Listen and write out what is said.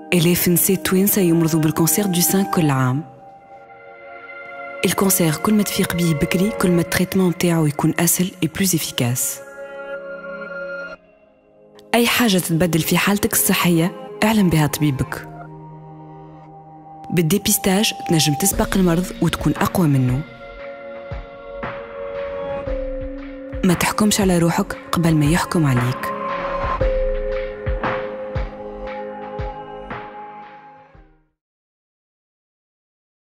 آلاف نساء توانسة يمرضوا بالكونسير دو سان كل عام. الكونسير كل ما تفيق بيه بكري كل ما التريتمون متاعو يكون أسهل et plus efficace. أي حاجة تتبدل في حالتك الصحية اعلم بها طبيبك. بالديبيستاج تنجم تسبق المرض وتكون أقوى منه. ما تحكمش على روحك قبل ما يحكم عليك.